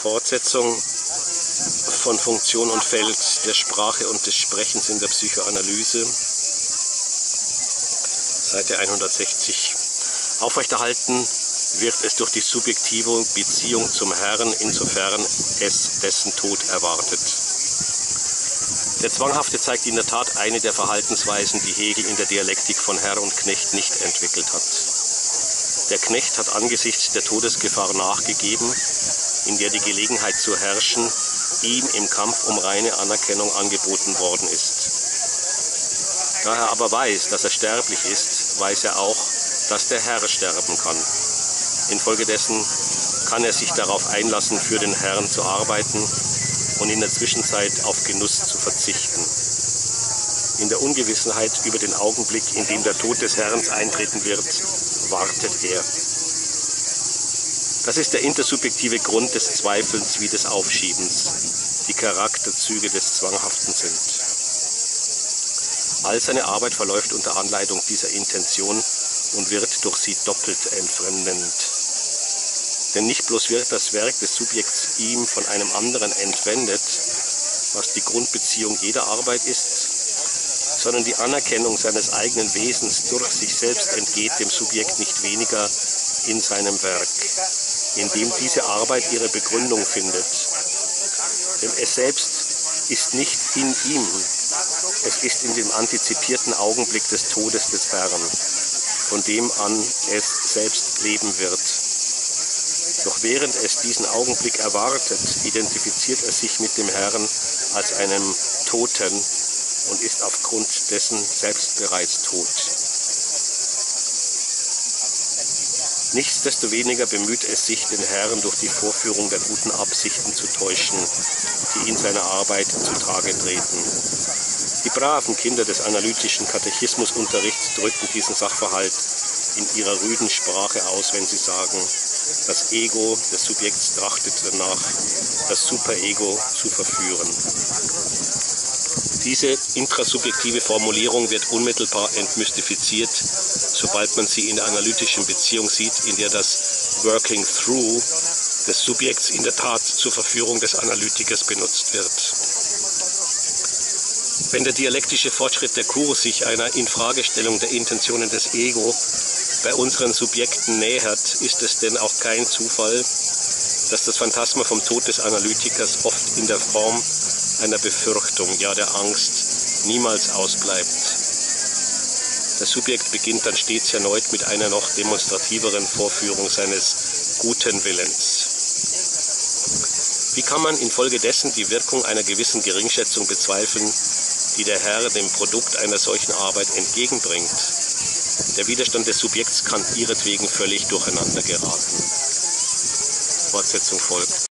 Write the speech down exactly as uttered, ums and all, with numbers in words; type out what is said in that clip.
Fortsetzung von Funktion und Feld der Sprache und des Sprechens in der Psychoanalyse, Seite hundertsechzig. Aufrechterhalten wird es durch die subjektive Beziehung zum Herrn, insofern es dessen Tod erwartet. Der Zwanghafte zeigt in der Tat eine der Verhaltensweisen, die Hegel in der Dialektik von Herr und Knecht nicht entwickelt hat. Der Knecht hat angesichts der Todesgefahr nachgegeben, in der die Gelegenheit zu herrschen ihm im Kampf um reine Anerkennung angeboten worden ist. Da er aber weiß, dass er sterblich ist, weiß er auch, dass der Herr sterben kann. Infolgedessen kann er sich darauf einlassen, für den Herrn zu arbeiten und in der Zwischenzeit auf Genuss zu verzichten. In der Ungewissenheit über den Augenblick, in dem der Tod des Herrn eintreten wird, wartet er. Das ist der intersubjektive Grund des Zweifelns wie des Aufschiebens, die Charakterzüge des Zwanghaften sind. All seine Arbeit verläuft unter Anleitung dieser Intention und wird durch sie doppelt entfremdend. Denn nicht bloß wird das Werk des Subjekts ihm von einem anderen entwendet, was die Grundbeziehung jeder Arbeit ist, sondern die Anerkennung seines eigenen Wesens durch sich selbst entgeht dem Subjekt nicht weniger in seinem Werk, in dem diese Arbeit ihre Begründung findet. Denn es selbst ist nicht in ihm, es ist in dem antizipierten Augenblick des Todes des Herrn, von dem an es selbst leben wird. Doch während es diesen Augenblick erwartet, identifiziert es sich mit dem Herrn als einem Toten und ist aufgrund dessen selbst bereits tot. Nichtsdestoweniger bemüht es sich, den Herrn durch die Vorführung der guten Absichten zu täuschen, die in seiner Arbeit zutage treten. Die braven Kinder des analytischen Katechismusunterrichts drücken diesen Sachverhalt in ihrer rüden Sprache aus, wenn sie sagen, das Ego des Subjekts trachtet danach, das Superego zu verführen. Diese intrasubjektive Formulierung wird unmittelbar entmystifiziert, sobald man sie in der analytischen Beziehung sieht, in der das Working Through des Subjekts in der Tat zur Verführung des Analytikers benutzt wird. Wenn der dialektische Fortschritt der Kurs sich einer Infragestellung der Intentionen des Ego bei unseren Subjekten nähert, ist es denn auch kein Zufall, dass das Phantasma vom Tod des Analytikers oft in der Form einer Befürchtung, ja der Angst, niemals ausbleibt. Das Subjekt beginnt dann stets erneut mit einer noch demonstrativeren Vorführung seines guten Willens. Wie kann man infolgedessen die Wirkung einer gewissen Geringschätzung bezweifeln, die der Herr dem Produkt einer solchen Arbeit entgegenbringt? Der Widerstand des Subjekts kann ihretwegen völlig durcheinander geraten. Fortsetzung folgt.